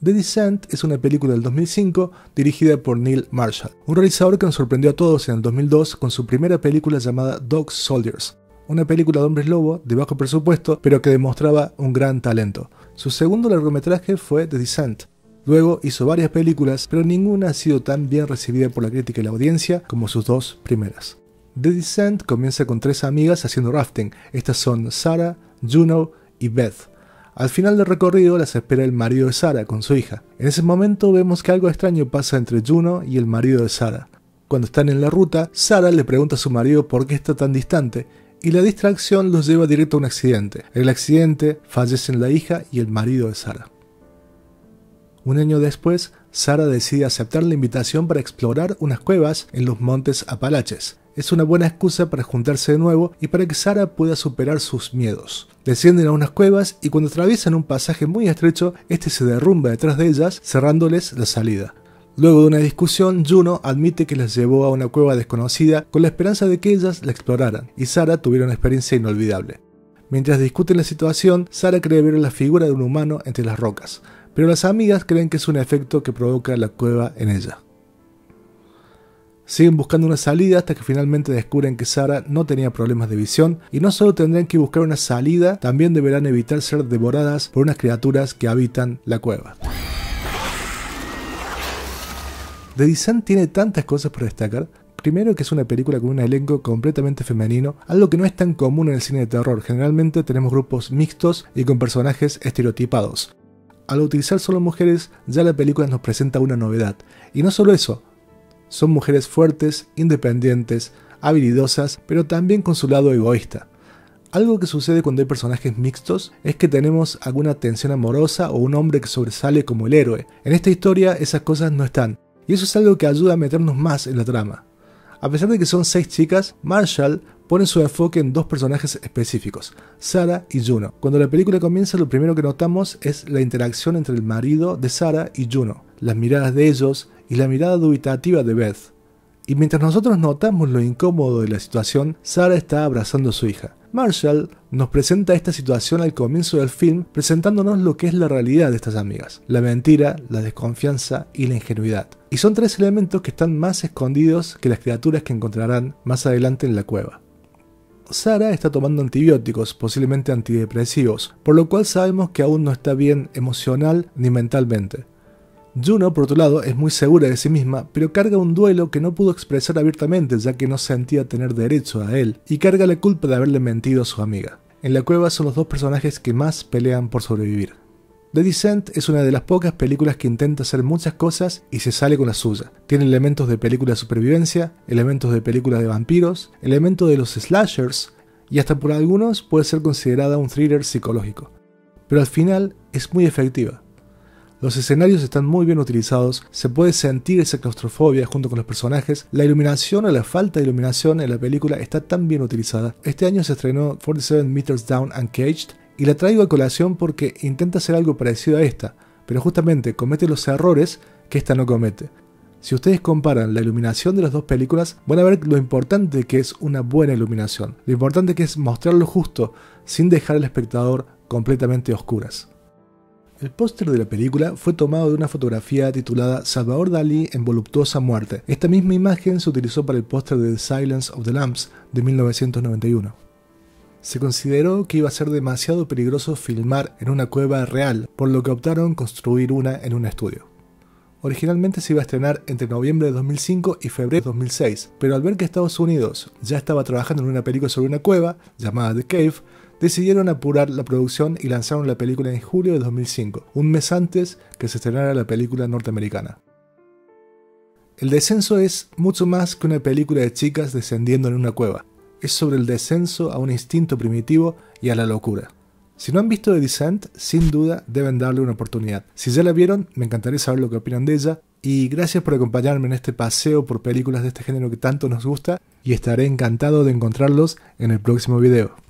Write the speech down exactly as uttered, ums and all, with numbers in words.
The Descent es una película del dos mil cinco dirigida por Neil Marshall, un realizador que nos sorprendió a todos en el dos mil dos con su primera película llamada Dog Soldiers, una película de hombres lobo de bajo presupuesto pero que demostraba un gran talento. Su segundo largometraje fue The Descent. Luego hizo varias películas, pero ninguna ha sido tan bien recibida por la crítica y la audiencia como sus dos primeras. The Descent comienza con tres amigas haciendo rafting. Estas son Sarah, Juno y Beth. Al final del recorrido las espera el marido de Sarah con su hija. En ese momento vemos que algo extraño pasa entre Juno y el marido de Sarah. Cuando están en la ruta, Sarah le pregunta a su marido por qué está tan distante, y la distracción los lleva directo a un accidente. En el accidente fallecen la hija y el marido de Sarah. Un año después, Sarah decide aceptar la invitación para explorar unas cuevas en los montes Apalaches. Es una buena excusa para juntarse de nuevo y para que Sarah pueda superar sus miedos. Descienden a unas cuevas y cuando atraviesan un pasaje muy estrecho, este se derrumba detrás de ellas, cerrándoles la salida. Luego de una discusión, Juno admite que las llevó a una cueva desconocida con la esperanza de que ellas la exploraran, y Sarah tuviera una experiencia inolvidable. Mientras discuten la situación, Sarah cree ver la figura de un humano entre las rocas, pero las amigas creen que es un efecto que provoca la cueva en ella. Siguen buscando una salida hasta que finalmente descubren que Sarah no tenía problemas de visión, y no solo tendrán que buscar una salida, también deberán evitar ser devoradas por unas criaturas que habitan la cueva. The Descent tiene tantas cosas por destacar. Primero, que es una película con un elenco completamente femenino, algo que no es tan común en el cine de terror. Generalmente tenemos grupos mixtos y con personajes estereotipados. Al utilizar solo mujeres, ya la película nos presenta una novedad. Y no solo eso, son mujeres fuertes, independientes, habilidosas, pero también con su lado egoísta. Algo que sucede cuando hay personajes mixtos es que tenemos alguna tensión amorosa o un hombre que sobresale como el héroe. En esta historia esas cosas no están, y eso es algo que ayuda a meternos más en la trama. A pesar de que son seis chicas, Marshall pone su enfoque en dos personajes específicos, Sarah y Juno. Cuando la película comienza, lo primero que notamos es la interacción entre el marido de Sarah y Juno, las miradas de ellos y la mirada dubitativa de Beth. Y mientras nosotros notamos lo incómodo de la situación, Sarah está abrazando a su hija. Marshall nos presenta esta situación al comienzo del film, presentándonos lo que es la realidad de estas amigas: la mentira, la desconfianza y la ingenuidad. Y son tres elementos que están más escondidos que las criaturas que encontrarán más adelante en la cueva. Sarah está tomando antibióticos, posiblemente antidepresivos, por lo cual sabemos que aún no está bien emocional ni mentalmente. Juno, por otro lado, es muy segura de sí misma, pero carga un duelo que no pudo expresar abiertamente ya que no sentía tener derecho a él, y carga la culpa de haberle mentido a su amiga. En la cueva son los dos personajes que más pelean por sobrevivir. The Descent es una de las pocas películas que intenta hacer muchas cosas y se sale con la suya. Tiene elementos de película de supervivencia, elementos de película de vampiros, elementos de los slashers, y hasta por algunos puede ser considerada un thriller psicológico. Pero al final es muy efectiva. Los escenarios están muy bien utilizados, se puede sentir esa claustrofobia junto con los personajes, la iluminación o la falta de iluminación en la película está tan bien utilizada. Este año se estrenó cuarenta y siete Meters Down Uncaged, y la traigo a colación porque intenta hacer algo parecido a esta, pero justamente comete los errores que esta no comete. Si ustedes comparan la iluminación de las dos películas, van a ver lo importante que es una buena iluminación, lo importante que es mostrar lo justo, sin dejar al espectador completamente a oscuras. El póster de la película fue tomado de una fotografía titulada Salvador Dalí en voluptuosa muerte. Esta misma imagen se utilizó para el póster de The Silence of the Lambs de mil novecientos noventa y uno. Se consideró que iba a ser demasiado peligroso filmar en una cueva real, por lo que optaron construir una en un estudio. Originalmente se iba a estrenar entre noviembre de dos mil cinco y febrero de dos mil seis, pero al ver que Estados Unidos ya estaba trabajando en una película sobre una cueva, llamada The Cave, decidieron apurar la producción y lanzaron la película en julio de dos mil cinco, un mes antes que se estrenara la película norteamericana. El descenso es mucho más que una película de chicas descendiendo en una cueva. Es sobre el descenso a un instinto primitivo y a la locura. Si no han visto The Descent, sin duda deben darle una oportunidad. Si ya la vieron, me encantaría saber lo que opinan de ella. Y gracias por acompañarme en este paseo por películas de este género que tanto nos gusta, y estaré encantado de encontrarlos en el próximo video.